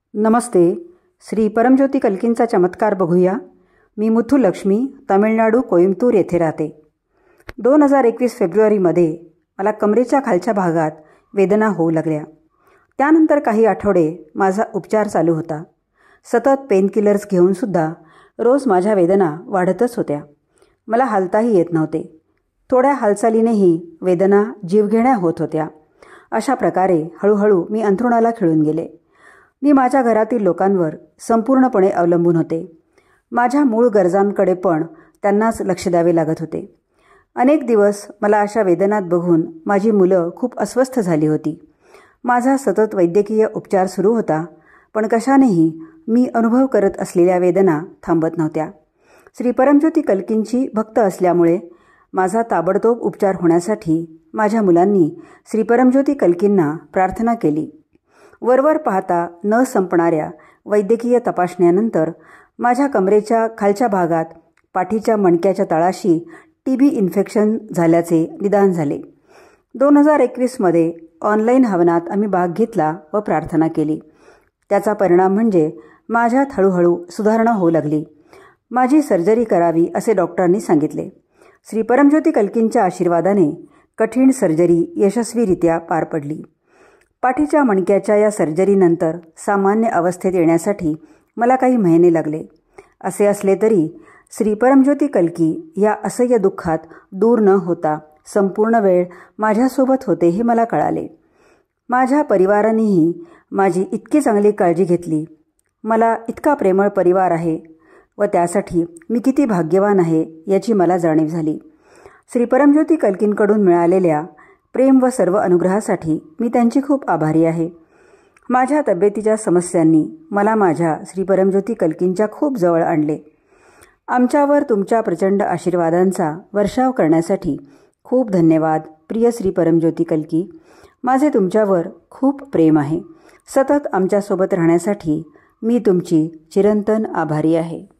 नमस्ते. श्री परमज्योती कल्कींचा चमत्कार बघूया. मी मुथुलक्ष्मी, तामिळनाडू, कोइंबतूर येथे राहते. 2021 फेब्रुवारीमध्ये मला कमरेच्या खालच्या भागात वेदना होऊ लागल्या. त्यानंतर काही आठवडे माझा उपचार चालू होता. सतत पेनकिलर्स घेऊनसुद्धा रोज माझ्या वेदना वाढतच होत्या. मला हालताही येत नव्हते. थोड्या हालचालीनेही वेदना जीवघेण्या होत होत्या. अशा प्रकारे हळूहळू मी अंथरुणाला खिळून गेले. मी माझ्या घरातील लोकांवर संपूर्णपणे अवलंबून होते. माझ्या मूळ गरजांकडे पण त्यांनाच लक्ष द्यावे लागत होते. अनेक दिवस मला अशा वेदनात बघून माझी मुलं खूप अस्वस्थ झाली होती. माझा सतत वैद्यकीय उपचार सुरू होता, पण कशानेही मी अनुभव करत असलेल्या वेदना थांबत नव्हत्या. श्री परमज्योती कल्कींची भक्त असल्यामुळे माझा ताबडतोब उपचार होण्यासाठी माझ्या मुलांनी श्री परमज्योती कल्कींना प्रार्थना केली. वरवर पाहता न संपणाऱ्या वैद्यकीय तपासण्यानंतर माझ्या कमरेच्या खालच्या भागात पाठीच्या मणक्याच्या तळाशी TB इन्फेक्शन झाल्याचे निदान झाले. 2021मध्ये ऑनलाईन हवनात आम्ही भाग घेतला व प्रार्थना केली. त्याचा परिणाम म्हणजे माझ्यात हळूहळू सुधारणा होऊ लागली. माझी सर्जरी करावी असे डॉक्टरांनी सांगितले. श्री परमज्योती कल्कींच्या आशीर्वादाने कठीण सर्जरी यशस्वीरित्या पार पडली. पाठीच्या मणक्याच्या या सर्जरीनंतर सामान्य अवस्थेत येण्यासाठी मला काही महिने लागले. असे असले तरी श्री परमज्योती कल्की या असह्य दुःखात दूर न होता संपूर्ण वेळ माझ्यासोबत होते हे मला कळाले. माझ्या परिवारानेही माझी इतकी चांगली काळजी घेतली. मला इतका प्रेमळ परिवार आहे व त्यासाठी मी किती भाग्यवान आहे याची मला जाणीव झाली. श्री परमज्योती कल्कींकडून मिळालेल्या प्रेम व सर्व अनुग्रहासाठी मी त्यांची खूप आभारी आहे. माझ्या तब्येतीच्या समस्यांनी मला माझ्या श्री परमज्योती कल्कींच्या खूप जवळ आणले. आमच्यावर तुमच्या प्रचंड आशीर्वादांचा वर्षाव करण्यासाठी खूप धन्यवाद प्रिय श्री परमज्योती कल्की. माझे तुमच्यावर खूप प्रेम आहे. सतत आमच्यासोबत राहण्यासाठी मी तुमची चिरंतन आभारी आहे.